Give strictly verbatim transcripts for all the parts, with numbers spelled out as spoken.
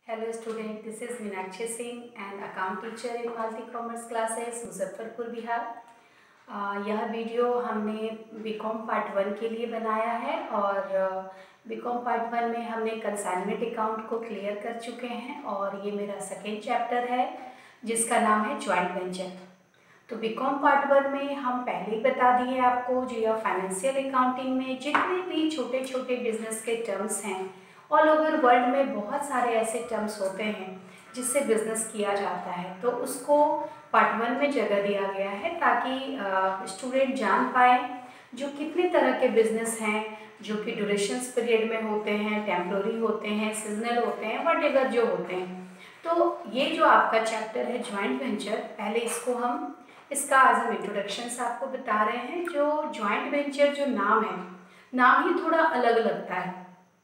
Hello student, this is Meenakshi Singh and account teacher in Multi Commerce classes Muzaffarpur Bihar. uh, यह video हमने BCom part one के लिए बनाया है और बीकॉम पार्ट वन में हमने कंसाइनमेंट अकाउंट को क्लियर कर चुके हैं और ये मेरा सेकेंड चैप्टर है जिसका नाम है जॉइंट वेंचर। तो बीकॉम पार्ट वन में हम पहले ही बता दिए आपको जो यह फाइनेंशियल अकाउंटिंग में जितने भी छोटे छोटे बिजनेस के टर्म्स हैं, ऑल ओवर वर्ल्ड में बहुत सारे ऐसे टर्म्स होते हैं जिससे बिजनेस किया जाता है, तो उसको पार्ट वन में जगह दिया गया है ताकि स्टूडेंट जान पाए जो कितने तरह के बिजनेस हैं जो कि ड्यूरेशंस पीरियड में होते हैं, टेम्प्रोरी होते हैं, सीजनल होते हैं, वट जो होते हैं। तो ये जो आपका चैप्टर है जॉइंट वेंचर, पहले इसको हम इसका आज हम इंट्रोडक्शन आपको बता रहे हैं। जो जॉइंट वेंचर जो नाम है, नाम ही थोड़ा अलग लगता है।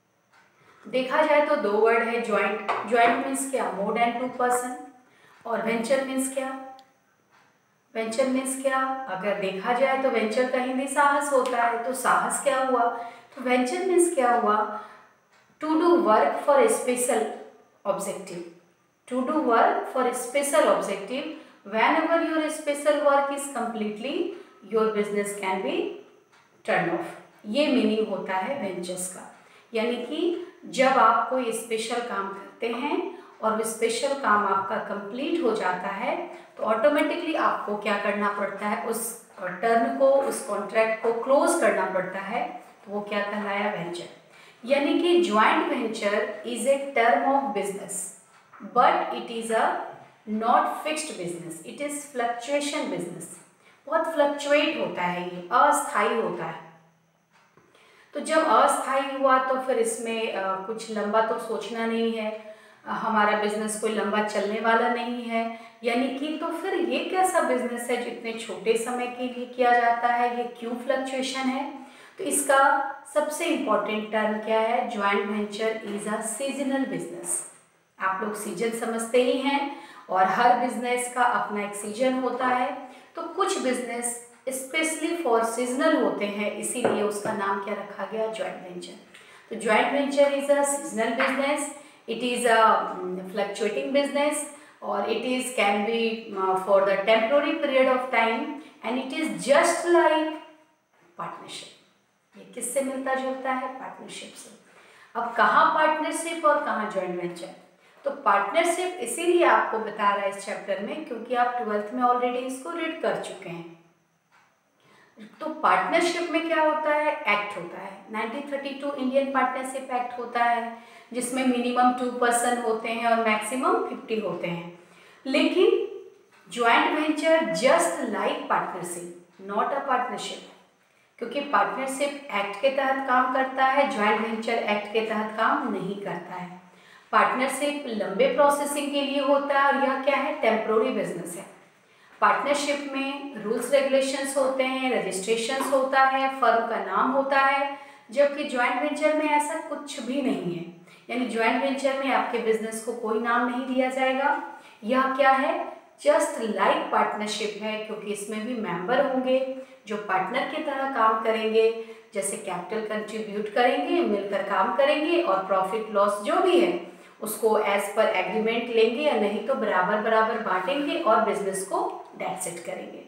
देखा जाए तो दो वर्ड है जॉइंट। जॉइंट मीन्स क्या? More than two person. और वेंचर मीन्स क्या? वेंचर मीन्स क्या? अगर देखा जाए तो वेंचर का हिंदी साहस होता है, तो साहस क्या हुआ? तो वेंचर मीन्स क्या हुआ? To do work for a special objective. To do work for a special objective whenever your special work is completely your business can be turned off। ये मीनिंग होता है वेंचर्स का, यानी कि जब आप कोई स्पेशल काम करते हैं और वो स्पेशल काम आपका कंप्लीट हो जाता है तो ऑटोमेटिकली आपको क्या करना पड़ता है? उस टर्न को, उस कॉन्ट्रैक्ट को क्लोज करना पड़ता है। तो वो क्या कहलाया? वेंचर। यानी कि joint venture is a term of business but it is a not fixed business, it is fluctuation business. बहुत फ्लक्चुएट होता है, ये अस्थायी होता है। तो जब अस्थायी हुआ तो फिर इसमें आ, कुछ लंबा तो सोचना नहीं है, आ, हमारा बिजनेस कोई लंबा चलने वाला नहीं है, यानी कि तो फिर ये कैसा बिजनेस है जो इतने छोटे समय के लिए किया जाता है? ये क्यों फ्लक्चुएशन है? तो इसका सबसे इम्पॉर्टेंट टर्म क्या है? Joint venture is a seasonal business. आप लोग सीजन समझते ही हैं और हर बिजनेस का अपना एक सीजन होता है। तो कुछ बिजनेस स्पेशली फॉर सीजनल होते हैं, इसीलिए उसका नाम क्या रखा गया? Joint venture. तो joint venture is a seasonal business, it is a fluctuating business और it is can be for the temporary period of time and it is just like partnership. ये किससे मिलता जुलता है? पार्टनरशिप से। अब कहाँ पार्टनरशिप और कहाँ जॉइंट वेंचर? तो पार्टनरशिप इसीलिए आपको बता रहा है इस चैप्टर में क्योंकि आप ट्वेल्थ में ऑलरेडी इसको रीड कर चुके हैं। तो पार्टनरशिप में क्या होता है? एक्ट होता है। Nineteen thirty two Indian partnership act होता है जिसमें मिनिमम टू पर्सन होते हैं और मैक्सिमम फिफ्टी होते हैं। लेकिन joint venture just like partnership, not a partnership, क्योंकि पार्टनरशिप एक्ट के तहत काम करता है, ज्वाइंट वेंचर एक्ट के तहत काम नहीं करता है। पार्टनरशिप लंबे प्रोसेसिंग के लिए होता है और यह क्या है? टेम्पोररी बिजनेस है। पार्टनरशिप में रूल्स रेगुलेशंस होते हैं, रजिस्ट्रेशंस होता है, फर्म का नाम होता है, जबकि ज्वाइंट वेंचर में ऐसा कुछ भी नहीं है। यानी ज्वाइंट वेंचर में आपके बिजनेस को कोई नाम नहीं दिया जाएगा। यह क्या है? जस्ट लाइक पार्टनरशिप है, क्योंकि इसमें भी मेंबर होंगे जो पार्टनर की तरह काम करेंगे, जैसे कैपिटल कंट्रीब्यूट करेंगे, मिलकर काम करेंगे और प्रॉफिट लॉस जो भी है उसको एज पर एग्रीमेंट लेंगे या नहीं तो बराबर बराबर बांटेंगे और बिजनेस को डेट सेट करेंगे।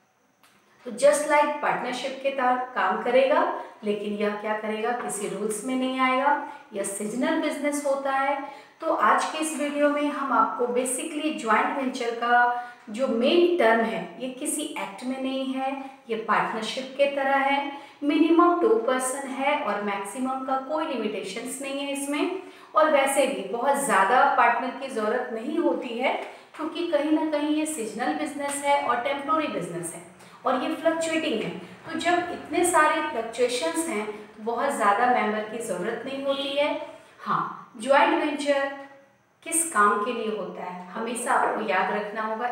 तो जस्ट लाइक पार्टनरशिप के तहत काम करेगा, लेकिन यह क्या करेगा? किसी रूल्स में नहीं आएगा। यह सीजनल बिजनेस होता है। तो आज के इस वीडियो में हम आपको बेसिकली ज्वाइंट वेंचर का जो मेन टर्म है ये किसी एक्ट में नहीं है, ये पार्टनरशिप के तरह है। मिनिमम टू पर्सन है और मैक्सिमम का कोई लिमिटेशंस नहीं है इसमें। और वैसे भी बहुत ज़्यादा पार्टनर की ज़रूरत नहीं होती है क्योंकि कहीं ना कहीं ये सीजनल बिजनेस है और टेम्पोररी बिजनेस है और ये फ्लक्चुएटिंग है। तो जब इतने सारे फ्लक्चुएशंस हैं तो बहुत ज़्यादा मेंबर की ज़रूरत नहीं होती है। हाँ, ज्वाइंट वेंचर किस काम के लिए होता है? हमेशा आपको याद रखना होगा,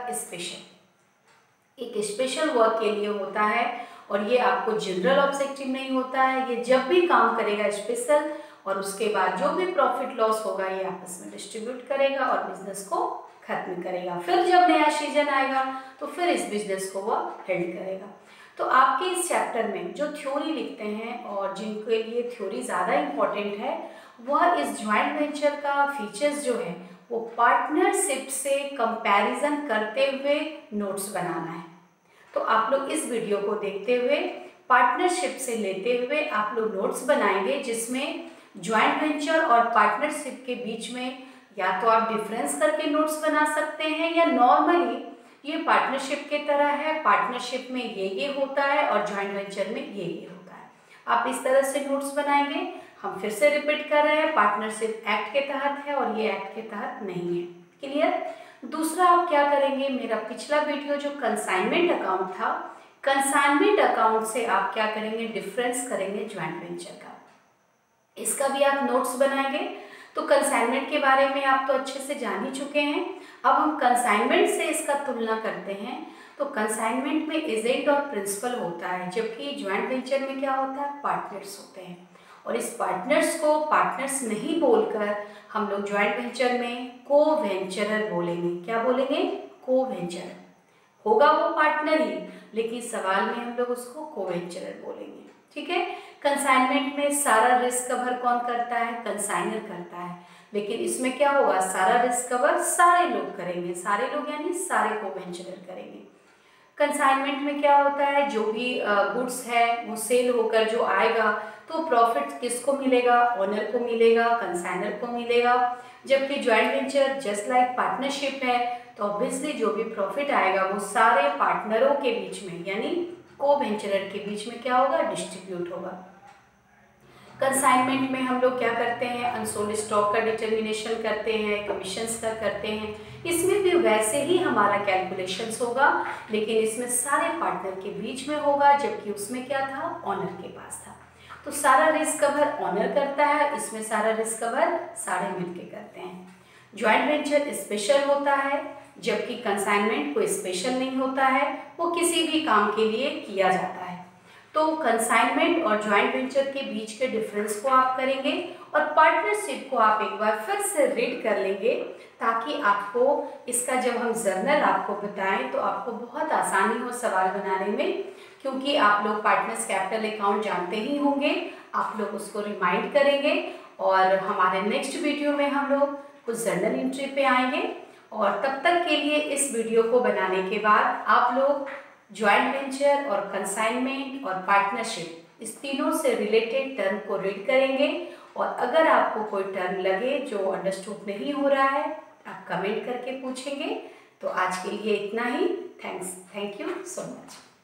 स्पेशल, एक स्पेशल वर्क के लिए होता है और ये आपको जनरल ऑब्जेक्टिव नहीं होता है। ये जब भी काम करेगा स्पेशल और उसके बाद जो भी प्रॉफिट लॉस होगा ये आपस में डिस्ट्रीब्यूट करेगा और बिजनेस को खत्म करेगा। फिर जब नया सीजन आएगा तो फिर इस बिजनेस को वह हेल्ड करेगा। तो आपके इस चैप्टर में जो थ्योरी लिखते हैं और जिनके लिए थ्योरी ज़्यादा इम्पॉर्टेंट है वह इस ज्वाइंट वेंचर का फीचर्स जो है वो पार्टनरशिप से कंपैरिजन करते हुए नोट्स बनाना है। तो आप लोग इस वीडियो को देखते हुए पार्टनरशिप से लेते हुए आप लोग नोट्स बनाएंगे, जिसमें ज्वाइंट वेंचर और पार्टनरशिप के बीच में या तो आप डिफरेंस करके नोट्स बना सकते हैं, या नॉर्मली ये पार्टनरशिप के तरह है, पार्टनरशिप में ये ये होता है और ज्वाइंट वेंचर में ये ये होता है। आप इस तरह से नोट्स बनाएंगे। हम फिर से रिपीट कर रहे हैं, पार्टनरशिप एक्ट के तहत है और ये एक्ट के तहत नहीं है। क्लियर? दूसरा आप क्या करेंगे, मेरा पिछला वीडियो जो कंसाइनमेंट अकाउंट था, कंसाइनमेंट अकाउंट से आप क्या करेंगे, डिफरेंस करेंगे ज्वाइंट वेंचर का। इसका भी आप नोट्स बनाएंगे। तो कंसाइनमेंट के बारे में आप तो अच्छे से जान ही चुके हैं। अब हम कंसाइनमेंट से इसका तुलना करते हैं। तो कंसाइनमेंट में एजेंट और प्रिंसिपल होता है, जबकि ज्वाइंट वेंचर में क्या होता है, पार्टनर्स होते हैं। और इस पार्टनर्स को पार्टनर्स नहीं बोलकर हम लोग ज्वाइंट वेंचर में को वेंचरर बोलेंगे। क्या बोलेंगे? को वेंचरर। होगा वो पार्टनर ही, लेकिन सवाल में हम लोग उसको को वेंचरर बोलेंगे। ठीक है? कंसाइनमेंट में सारा रिस्क कवर कौन करता है? कंसाइनर करता है। लेकिन इसमें क्या होगा, सारा रिस्क कवर सारे लोग करेंगे। सारे लोग यानी सारे को वेंचरर करेंगे। कंसाइनमेंट में क्या होता है, जो भी गुड्स है वो सेल होकर जो आएगा तो प्रॉफिट किसको मिलेगा? ओनर को मिलेगा, कंसाइनर को मिलेगा। जबकि joint venture just like partnership है, तो ऑब्वियसली जो भी प्रॉफिट आएगा वो सारे पार्टनरों के बीच में यानी को वेंचरर के बीच में क्या होगा, डिस्ट्रीब्यूट होगा। कंसाइनमेंट में हम लोग क्या करते हैं, अनसोल्ड स्टॉक का डिटर्मिनेशन करते हैं, कमीशंस का करते हैं। इसमें भी वैसे ही हमारा कैलकुलेशंस होगा, लेकिन इसमें सारे पार्टनर के बीच में होगा, जबकि उसमें क्या था, ऑनर के पास था। तो सारा रिस्क कवर ऑनर करता है, इसमें सारा रिस्क कवर सारे मिलके करते हैं। ज्वाइंट वेंचर स्पेशल होता है, जबकि कंसाइनमेंट कोई स्पेशल नहीं होता है, वो किसी भी काम के लिए किया जाता है। तो कंसाइनमेंट और ज्वाइंट वेंचर के बीच के डिफरेंस को आप करेंगे और पार्टनरशिप को आप एक बार फिर से रीड कर लेंगे, ताकि आपको इसका जब हम जर्नल आपको बताएं तो आपको बहुत आसानी हो सवाल बनाने में, क्योंकि आप लोग पार्टनर्स कैपिटल अकाउंट जानते ही होंगे। आप लोग उसको रिमाइंड करेंगे और हमारे नेक्स्ट वीडियो में हम लोग कुछ जर्नल एंट्री पे आएंगे। और तब तक के लिए इस वीडियो को बनाने के बाद आप लोग ज्वाइंट वेंचर और कंसाइनमेंट और पार्टनरशिप इस तीनों से रिलेटेड टर्म को रीड करेंगे। और अगर आपको कोई टर्म लगे जो अंडरस्टूड नहीं हो रहा है, आप कमेंट करके पूछेंगे। तो आज के लिए इतना ही। Thanks thank you so much.